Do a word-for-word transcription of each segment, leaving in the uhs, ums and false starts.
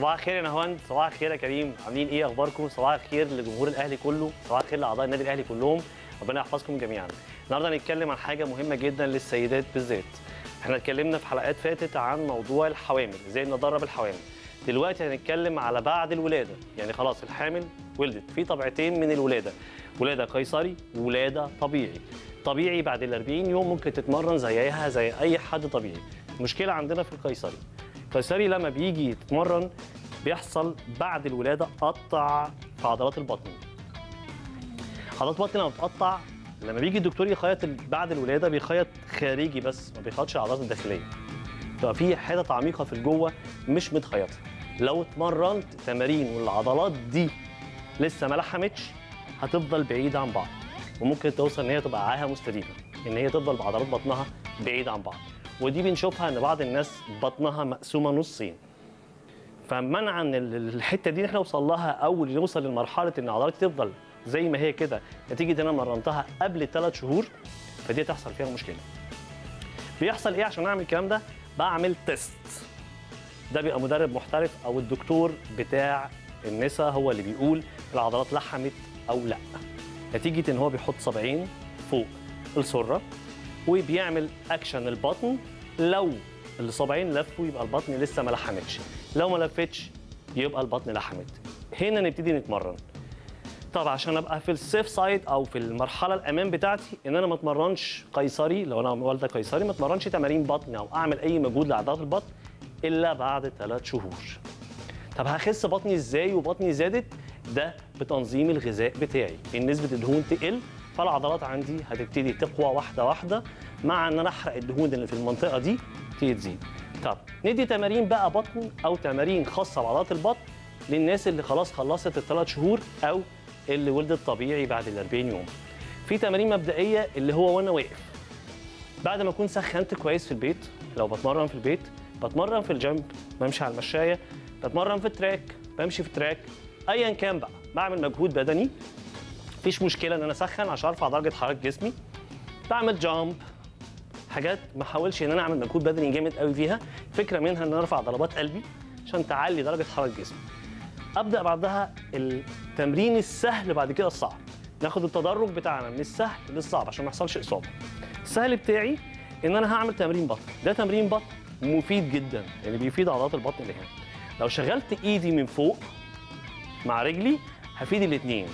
صباح الخير يا نهاوند، صباح الخير يا كريم، عاملين ايه؟ اخباركم؟ صباح الخير لجمهور الاهلي كله، صباح الخير لاعضاء النادي الاهلي كلهم، ربنا يحفظكم جميعا. النهارده هنتكلم عن حاجه مهمه جدا للسيدات بالذات. احنا اتكلمنا في حلقات فاتت عن موضوع الحوامل، ازاي ندرب الحوامل. دلوقتي هنتكلم على بعد الولاده، يعني خلاص الحامل ولدت، في طبيعتين من الولاده، ولاده قيصري وولاده طبيعي. طبيعي بعد ال أربعين يوم ممكن تتمرن زيها زي اي حد طبيعي. المشكله عندنا في القيصري. القيصري لما بيجي يتمرن بيحصل بعد الولاده قطع في عضلات البطن. عضلات البطن لما بتقطع، لما بيجي الدكتور يخيط بعد الولاده بيخيط خارجي بس، ما بيخيطش العضلات الداخليه. تبقى في حتت عميقه في الجوه مش متخيطه. لو اتمرنت تمارين والعضلات دي لسه ما لحمتش هتفضل بعيده عن بعض، وممكن توصل ان هي تبقى عاهه مستديمه، ان هي تفضل بعضلات بطنها بعيده عن بعض. ودي بنشوفها ان بعض الناس بطنها مقسومه نصين. فمنعا الحته دي احنا نوصل لها او نوصل لمرحله ان عضلاتي تفضل زي ما هي كده نتيجه ان انا مرنتها قبل ثلاث شهور، فدي تحصل فيها مشكله. بيحصل ايه عشان اعمل الكلام ده؟ بعمل تيست. ده بيبقى مدرب محترف او الدكتور بتاع النساء هو اللي بيقول العضلات لحمت او لا، نتيجه ان هو بيحط صبعين فوق السره وبيعمل اكشن البطن. لو الصبعين لفوا يبقى البطن لسه ما لحمتش، لو ما لفتش يبقى البطن لحمت. هنا نبتدي نتمرن. طب عشان ابقى في السيف سايد او في المرحله الامان بتاعتي ان انا ما اتمرنش قيصري، لو انا والده قيصري ما اتمرنش تمارين بطن او اعمل اي مجهود لعضلات البطن الا بعد ثلاث شهور. طب هخس بطني ازاي وبطني زادت؟ ده بتنظيم الغذاء بتاعي، ان نسبه الدهون تقل فالعضلات عندي هتبتدي تقوى واحده واحده، مع ان انا احرق الدهون اللي في المنطقه دي تبتدي تزيد. طب ندي تمارين بقى بطن او تمارين خاصه بعضلات البطن للناس اللي خلاص خلصت الثلاث شهور او اللي ولدت طبيعي بعد ال أربعين يوم. في تمارين مبدئيه اللي هو وانا واقف، بعد ما اكون سخنت كويس في البيت. لو بتمرن في البيت، بتمرن في الجيم، بمشي على المشايه، بتمرن في التراك، بمشي في التراك، ايا كان بقى بعمل مجهود بدني. مفيش مشكله ان انا اسخن عشان ارفع درجه حراره جسمي. بعمل جامب، حاجات ما احاولش ان انا اعمل مجهود بدني جامد قوي فيها، فكره منها ان انا ارفع ضربات قلبي عشان تعلي درجه حراره جسمي. ابدا بعدها التمرين السهل، بعد كده الصعب. ناخد التدرج بتاعنا من السهل للصعب عشان ما يحصلش اصابه. السهل بتاعي ان انا هعمل تمرين بطن. ده تمرين بطن مفيد جدا، يعني بيفيد عضلات البطن اللي هنا. لو شغلت ايدي من فوق مع رجلي هفيد الاثنين.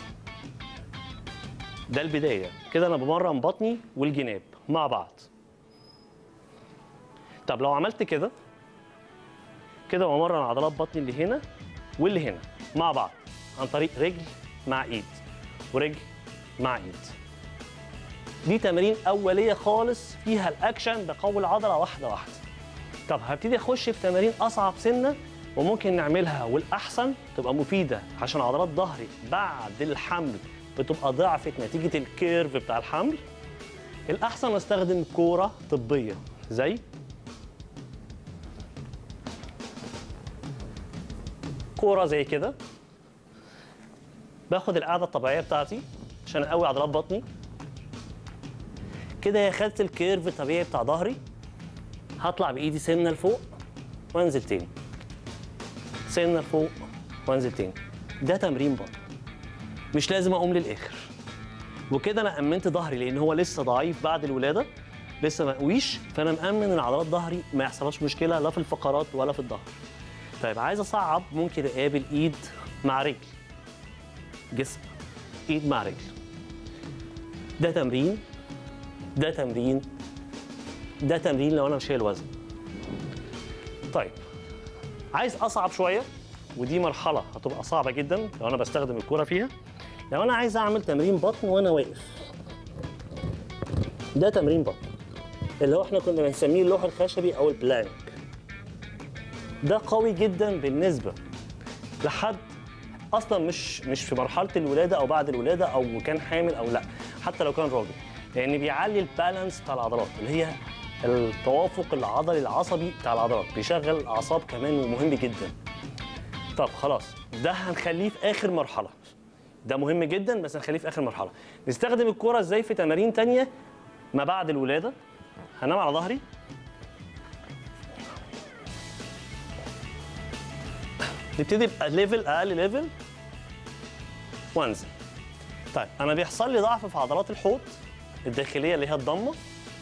ده البدايه كده، انا بمرن بطني والجناب مع بعض. طب لو عملت كده كده بمرن عضلات بطني اللي هنا واللي هنا مع بعض عن طريق رجل مع ايد ورجل مع ايد. دي تمارين اوليه خالص فيها الاكشن بقوي العضله واحده واحده. طب هبتدي اخش في تمارين اصعب سنه وممكن نعملها، والاحسن تبقى مفيده عشان عضلات ظهري بعد الحمل بتبقى ضعفت نتيجه الكيرف بتاع الحمل. الاحسن استخدم كوره طبيه زي كوره زي كده. باخد القاعده الطبيعيه بتاعتي عشان اقوي عضلات بطني. كده يا خدت الكيرف الطبيعي بتاع ظهري. هطلع بايدي سنه لفوق وانزل تاني، سنه لفوق وانزل تاني. ده تمرين بطن، مش لازم اقوم للاخر. وكده انا امنت ظهري لان هو لسه ضعيف بعد الولاده، لسه ما قويش، فانا مامن ان عضلات ظهري ما يحصلهاش مشكله لا في الفقرات ولا في الظهر. طيب عايز اصعب، ممكن اقابل ايد مع رجل، جسم ايد مع رجل. ده تمرين، ده تمرين، ده تمرين لو انا شايل وزن. طيب عايز اصعب شويه، ودي مرحله هتبقى صعبه جدا لو انا بستخدم الكوره فيها. لو انا عايز اعمل تمرين بطن وانا واقف، ده تمرين بطن اللي هو احنا كنا بنسميه اللوح الخشبي او البلانك. ده قوي جدا بالنسبه لحد اصلا مش مش في مرحله الولاده او بعد الولاده او كان حامل او لا، حتى لو كان راجل، لان يعني بيعلي البالانس بتاع العضلات اللي هي التوافق العضلي العصبي بتاع العضلات، بيشغل الاعصاب كمان ومهم جدا. طب خلاص ده هنخليه في اخر مرحله، ده مهم جدا بس هنخليه في اخر مرحله. نستخدم الكوره ازاي في تمارين ثانيه ما بعد الولاده؟ هنام على ظهري، نبتدي بليفل اقل ليفل وانزل. طيب انا بيحصل لي ضعف في عضلات الحوض الداخليه اللي هي الضمه.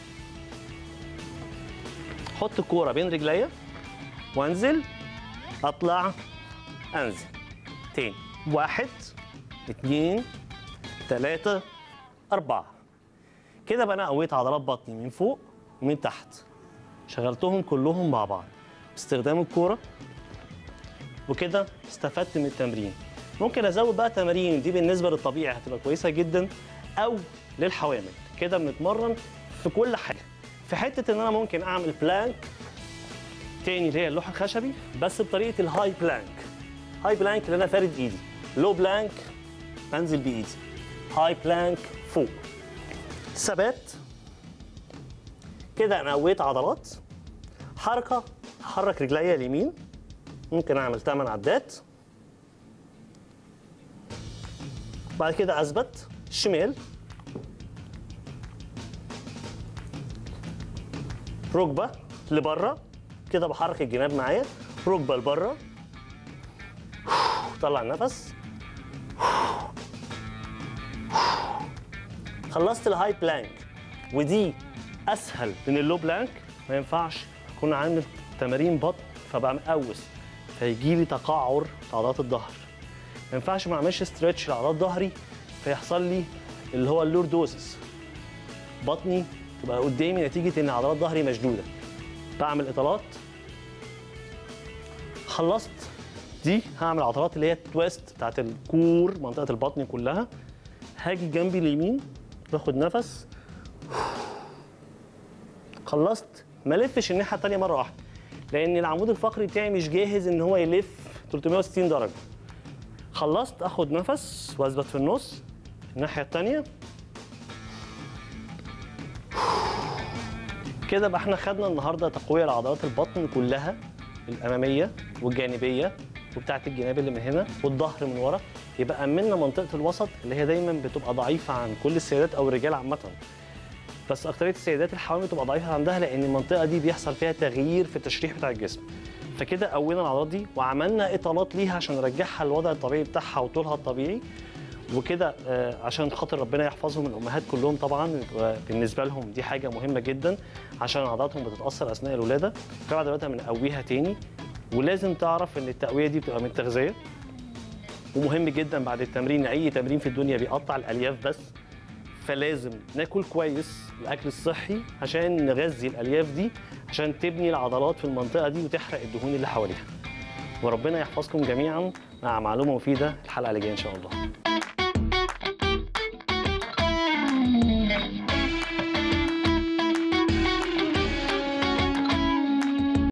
احط الكوره بين رجليا وانزل، اطلع انزل تاني. واحد اتنين تلاته اربعه. كده بقى انا قويت عضلات بطني من فوق ومن تحت، شغلتهم كلهم مع بعض باستخدام الكوره، وكده استفدت من التمرين. ممكن ازود بقى تمارين دي بالنسبه للطبيعي هتبقى كويسه جدا، او للحوامل. كده بنتمرن في كل حاجه. في حته ان انا ممكن اعمل بلانك تاني اللي هي اللوح الخشبي، بس بطريقه الهاي بلانك. هاي بلانك اللي انا فارد ايدي، لو بلانك انزل بايدي، هاي بلانك فوق. ثبات. كده انا قويت عضلات. حركه، احرك رجليا اليمين، ممكن اعمل ثمانية عدات. بعد كده اثبت الشمال، ركبه لبره، كده بحرك الجناب معايا، ركبه لبره، طلع النفس. خلصت الهاي بلانك، ودي اسهل من اللو بلانك. ما ينفعش اكون عامل تمارين بطن فبقى مقوس فيجي لي تقعر في عضلات الظهر. ما ينفعش ما اعملش ستريتش لعضلات ظهري فيحصل لي اللي هو اللوردوزس، بطني تبقى قدامي نتيجه ان عضلات ظهري مشدوده. بعمل اطالات. خلصت دي، هعمل عضلات اللي هي التويست بتاعت الكور، منطقه البطن كلها. هاجي جنبي اليمين، باخد نفس. خلصت، ما الفش الناحيه الثانيه مره واحده، لان العمود الفقري بتاعي مش جاهز ان هو يلف ثلاثمية وستين درجه. خلصت، اخد نفس واثبت في النص الناحيه الثانيه. كده بقى احنا خدنا النهارده تقويه لعضلات البطن كلها، الاماميه والجانبيه وبتاعه الجناب اللي من هنا والظهر من ورا. يبقى امنا منطقه الوسط اللي هي دايما بتبقى ضعيفه عن كل السيدات او الرجال عامه، بس اكتريه السيدات الحوامل بتبقى ضعيفه عندها لان المنطقه دي بيحصل فيها تغيير في التشريح بتاع الجسم. فكده قوينا العضلات دي وعملنا اطالات ليها عشان نرجعها للوضع الطبيعي بتاعها وطولها الطبيعي. وكده آه عشان خاطر ربنا يحفظهم الامهات كلهم طبعا، بالنسبه لهم دي حاجه مهمه جدا عشان عضلاتهم بتتاثر اثناء الولاده. فبعد دلوقتي بنقويها تاني. ولازم تعرف ان التقويه دي بتبقى من التغذيه، ومهم جدا بعد التمرين. اي تمرين في الدنيا بيقطع الالياف بس، فلازم ناكل كويس الاكل الصحي عشان نغذي الالياف دي عشان تبني العضلات في المنطقه دي وتحرق الدهون اللي حواليها. وربنا يحفظكم جميعا مع معلومه مفيده الحلقه اللي جايه ان شاء الله.